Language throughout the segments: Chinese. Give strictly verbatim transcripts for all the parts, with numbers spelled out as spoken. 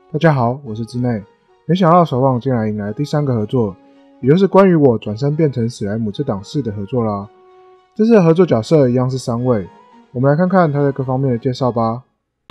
大家好，我是之内。没想到守望竟然迎来第三个合作，也就是关于我转身变成史莱姆这档事的合作啦。这次的合作角色一样是三位，我们来看看他在各方面的介绍吧。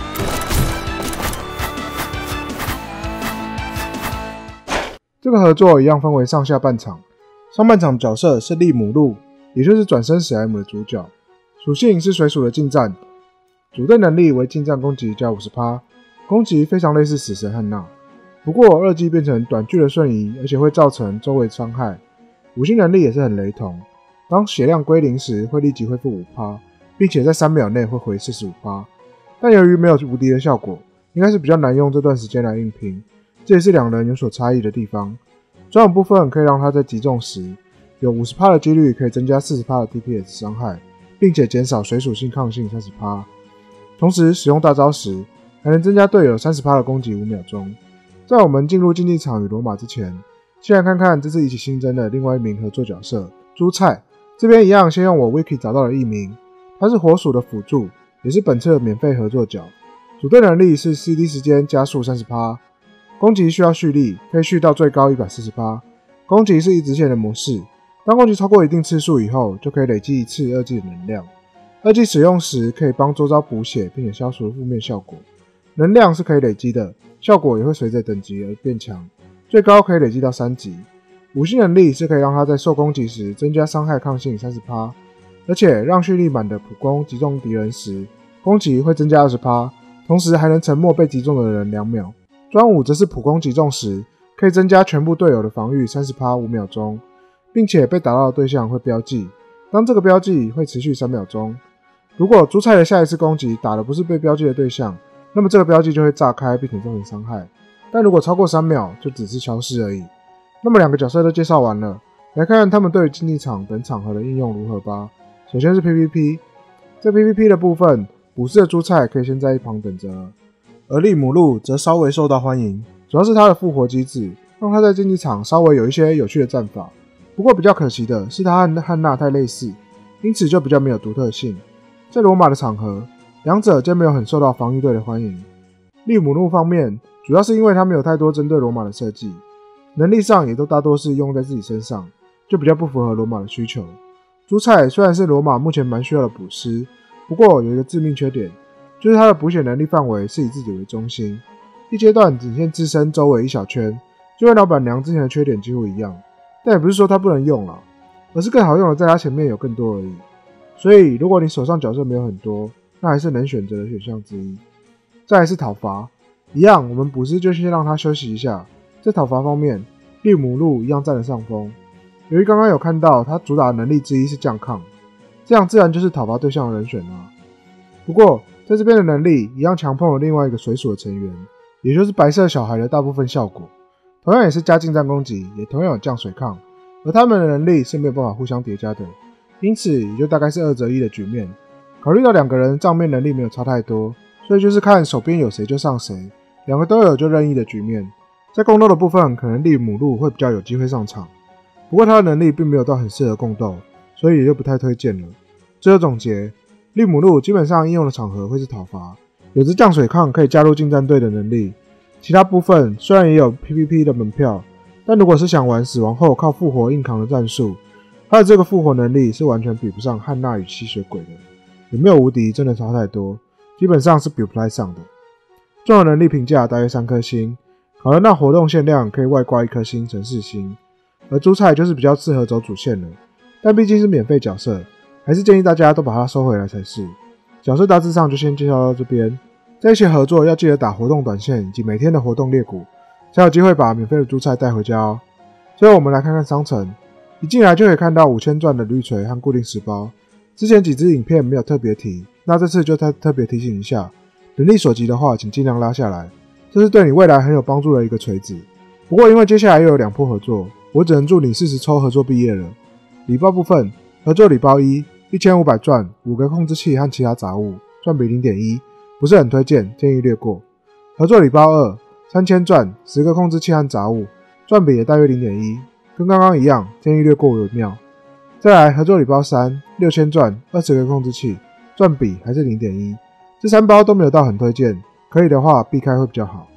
这个合作一样分为上下半场，上半场角色是利姆路，也就是转身史莱姆的主角，属性是水属的近战，主队能力为近战攻击加 百分之五十， 攻击非常类似死神汉娜，不过二技变成短距的瞬移，而且会造成周围伤害。五星能力也是很雷同，当血量归零时会立即恢复 百分之五， 并且在三秒内会回 百分之四十五， 但由于没有无敌的效果，应该是比较难用这段时间来硬拼，这也是两人有所差异的地方。专有部分可以让他在击中时有 百分之五十 的几率可以增加 百分之四十 的 D P S 伤害，并且减少水属性抗性 百分之三十， 同时使用大招时还能增加队友 百分之三十 的攻击五秒钟。在我们进入竞技场与罗马之前，先来看看这次一起新增的另外一名合作角色朱菜。这边一样先用我 Wiki 找到的艺名，他是火属的辅助，也是本次的免费合作角。主队能力是 C D 时间加速 百分之三十， 攻击需要蓄力，可以蓄到最高 百分之一百四十， 攻击是一直线的模式，当攻击超过一定次数以后，就可以累积一次二技的能量。二技使用时可以帮周遭补血，并且消除负面效果。能量是可以累积的，效果也会随着等级而变强，最高可以累积到三级。五星能力是可以让他在受攻击时增加伤害抗性 百分之三十， 而且让蓄力满的普攻击中敌人时，攻击会增加 百分之二十， 同时还能沉默被击中的人两秒。专武则是普攻击中时可以增加全部队友的防御 百分之三十 五秒钟，并且被打到的对象会标记，当这个标记会持续三秒钟。如果朱菜的下一次攻击打的不是被标记的对象，那么这个标记就会炸开并且造成伤害，但如果超过三秒就只是消失而已。那么两个角色都介绍完了，来看看他们对于竞技场等场合的应用如何吧。首先是 P V P， 在 P V P 的部分，补师的朱菜可以先在一旁等着了，而利姆路则稍微受到欢迎，主要是他的复活机制让他在竞技场稍微有一些有趣的战法，不过比较可惜的是他和汉娜太类似，因此就比较没有独特性。在罗马的场合，两者皆没有很受到防御队的欢迎。利姆路方面，主要是因为他没有太多针对罗马的设计，能力上也都大多是用在自己身上，就比较不符合罗马的需求。朱菜虽然是罗马目前蛮需要的补师，不过有一个致命缺点，就是他的补血能力范围是以自己为中心，一阶段仅限自身周围一小圈，就跟老板娘之前的缺点几乎一样。但也不是说他不能用啦，而是更好用的在他前面有更多而已。所以如果你手上角色没有很多，那还是能选择的选项之一。再来是讨伐，一样我们补师就先让他休息一下。在讨伐方面，利姆路一样占了上风。由于刚刚有看到他主打的能力之一是降抗，这样自然就是讨伐对象的人选啦。不过在这边的能力一样强碰了另外一个水属的成员，也就是白色小孩的大部分效果，同样也是加近战攻击，也同样有降水抗，而他们的能力是没有办法互相叠加的，因此也就大概是二择一的局面。考虑到两个人账面能力没有差太多，所以就是看手边有谁就上谁，两个都有就任意的局面。在共斗的部分，可能利姆路会比较有机会上场，不过他的能力并没有到很适合共斗，所以也就不太推荐了。最后总结，利姆路基本上应用的场合会是讨伐，有着降水抗可以加入近战队的能力。其他部分虽然也有 P V P 的门票，但如果是想玩死亡后靠复活硬扛的战术，他的这个复活能力是完全比不上汉娜与吸血鬼的。有没有无敌真的差太多，基本上是比不太上的。综合能力评价大约三颗星，考虑到活动限量可以外挂一颗星成四星，而朱菜就是比较适合走主线了，但毕竟是免费角色，还是建议大家都把它收回来才是。角色大致上就先介绍到这边，在一起合作要记得打活动短线以及每天的活动猎股，才有机会把免费的朱菜带回家哦。最后我们来看看商城，一进来就可以看到五千钻的绿锤和固定石包，之前几支影片没有特别提，那这次就特特别提醒一下，能力所及的话请尽量拉下来，这是对你未来很有帮助的一个锤子。不过因为接下来又有两波合作，我只能祝你四十抽合作毕业了。礼包部分，合作礼包一，一千五百钻，五个控制器和其他杂物，钻比 零点一， 不是很推荐，建议略过。合作礼包二，三千钻，十个控制器和杂物，钻比也大约 零点一， 跟刚刚一样，建议略过为妙。再来合作礼包三，六千钻，二十个控制器，钻比还是 零点一， 这三包都没有到很推荐，可以的话避开会比较好。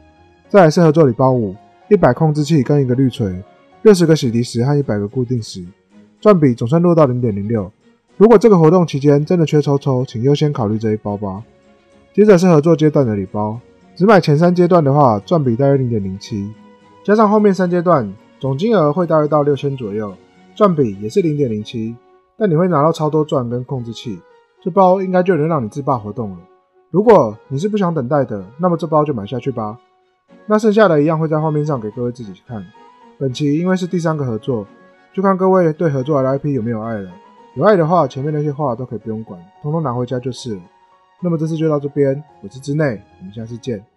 再来是合作礼包五，一百控制器跟一个滤锤，六十个洗涤石和一百个固定石，赚比总算落到 零点零六。如果这个活动期间真的缺抽抽，请优先考虑这一包吧。接着是合作阶段的礼包，只买前三阶段的话，赚比大约 零点零七， 加上后面三阶段，总金额会大约到六千左右，赚比也是 零点零七， 但你会拿到超多钻跟控制器，这包应该就能让你自爆活动了。如果你是不想等待的，那么这包就买下去吧。那剩下的一样会在画面上给各位自己看。本期因为是第三个合作，就看各位对合作的 I P 有没有爱了。有爱的话，前面那些话都可以不用管，通通拿回家就是了。那么这次就到这边，我是之内，我们下次见。